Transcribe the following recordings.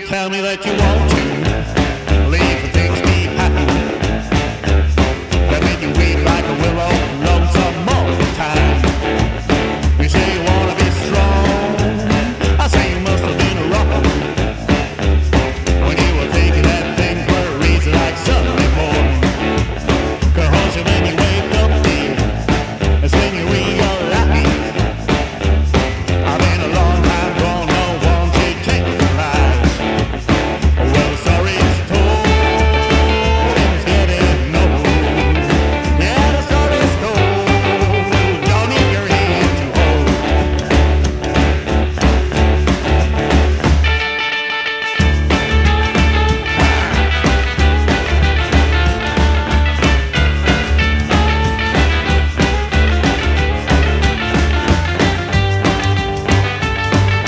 tell me that you want to leave the things be happy, that make you weep like a willow, lonesome all the time. You say you wanna be strong, I say you must have been a rocker when you were thinking that things were easy like Sunday morning. 'Cause when you wake up, dear, that's when you realize I've been a long time gone, no one to take the lies. Well, the story's told, it's getting old. Yeah, the story's told, don't need your hand to hold.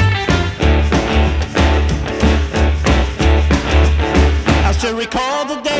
I still recall the day